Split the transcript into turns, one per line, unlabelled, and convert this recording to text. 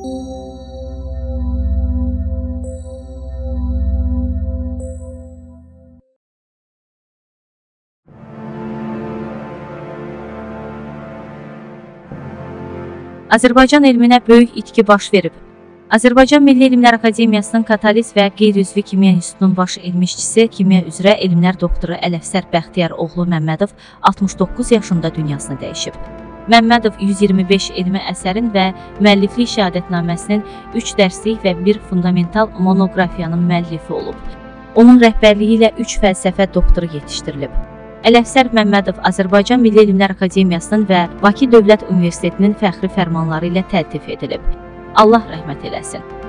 Azərbaycan elminə böyük itki baş verib. Azərbaycan Milli Elmlər Akademiyasının Kataliz və Qeyri-üzvi Kimya İnstitutunun baş elmi işçisi, kimya üzrə elmlər doktoru Ələfsər Bəxtiyar oğlu Məmmədov 69 yaşında dünyasını dəyişib. Məmmədov 125 elmi əsərin və müəlliflik şəhadətnaməsinin 3 dərslik və 1 fundamental monoqrafiyanın müəllifi olub. Onun rəhbərliyi ilə 3 fəlsəfə doktoru yetişdirilib. Ələfsər Məmmədov Azərbaycan Milli Elmlər Akademiyasının və Bakı Dövlət Universitetinin fəxri fərmanları ilə təltif edilib. Allah rəhmət eləsin.